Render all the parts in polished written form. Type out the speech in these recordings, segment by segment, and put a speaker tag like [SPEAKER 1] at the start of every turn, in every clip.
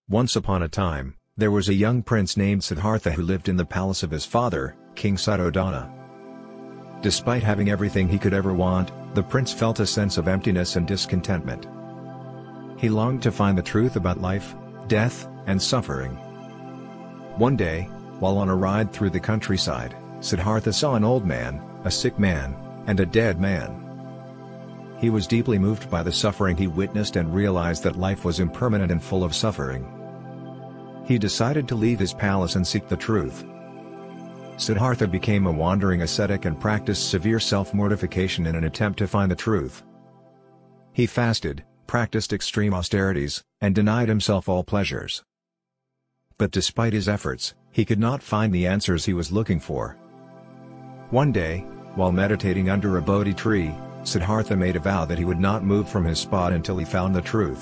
[SPEAKER 1] Once upon a time, there was a young prince named Siddhartha who lived in the palace of his father, King Suddhodana. Despite having everything he could ever want, the prince felt a sense of emptiness and discontentment. He longed to find the truth about life, death, and suffering. One day, while on a ride through the countryside, Siddhartha saw an old man, a sick man, and a dead man. He was deeply moved by the suffering he witnessed and realized that life was impermanent and full of suffering. He decided to leave his palace and seek the truth. Siddhartha became a wandering ascetic and practiced severe self-mortification in an attempt to find the truth. He fasted, practiced extreme austerities, and denied himself all pleasures. But despite his efforts, he could not find the answers he was looking for. One day, while meditating under a Bodhi tree, Siddhartha made a vow that he would not move from his spot until he found the truth.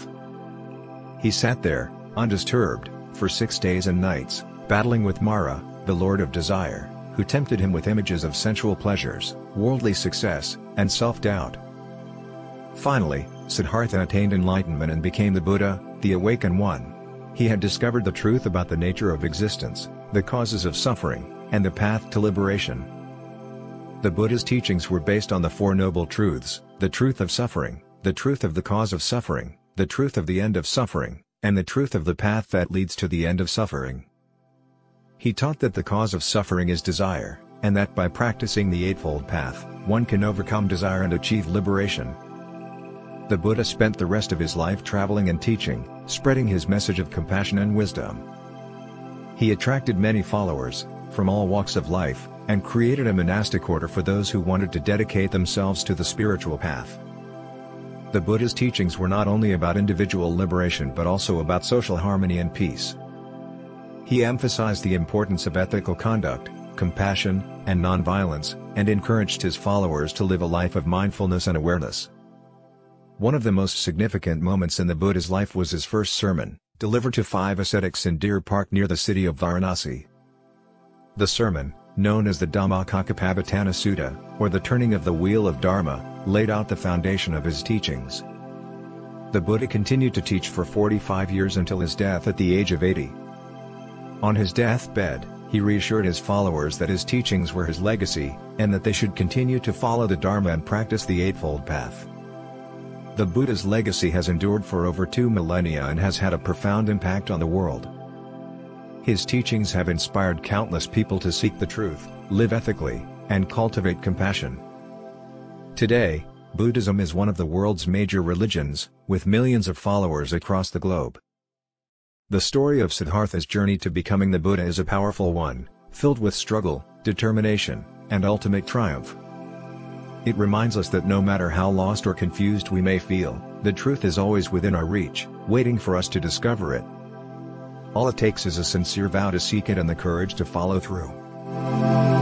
[SPEAKER 1] He sat there, undisturbed, for 6 days and nights, battling with Mara, the Lord of Desire, who tempted him with images of sensual pleasures, worldly success, and self-doubt. Finally, Siddhartha attained enlightenment and became the Buddha, the Awakened One. He had discovered the truth about the nature of existence, the causes of suffering, and the path to liberation. The Buddha's teachings were based on the Four Noble Truths: the truth of suffering, the truth of the cause of suffering, the truth of the end of suffering, and the truth of the path that leads to the end of suffering. He taught that the cause of suffering is desire, and that by practicing the Eightfold Path, one can overcome desire and achieve liberation. The Buddha spent the rest of his life traveling and teaching, spreading his message of compassion and wisdom. He attracted many followers, from all walks of life, and created a monastic order for those who wanted to dedicate themselves to the spiritual path. The Buddha's teachings were not only about individual liberation but also about social harmony and peace. He emphasized the importance of ethical conduct, compassion, and nonviolence, and encouraged his followers to live a life of mindfulness and awareness. One of the most significant moments in the Buddha's life was his first sermon, delivered to 5 ascetics in Deer Park near the city of Varanasi. The sermon, known as the Dhammacakkappavattana Sutta, or the turning of the wheel of Dharma, laid out the foundation of his teachings. The Buddha continued to teach for 45 years until his death at the age of 80. On his deathbed, he reassured his followers that his teachings were his legacy, and that they should continue to follow the Dharma and practice the Eightfold Path. The Buddha's legacy has endured for over 2 millennia and has had a profound impact on the world. His teachings have inspired countless people to seek the truth, live ethically, and cultivate compassion. Today, Buddhism is one of the world's major religions, with millions of followers across the globe. The story of Siddhartha's journey to becoming the Buddha is a powerful one, filled with struggle, determination, and ultimate triumph. It reminds us that no matter how lost or confused we may feel, the truth is always within our reach, waiting for us to discover it. All it takes is a sincere vow to seek it and the courage to follow through.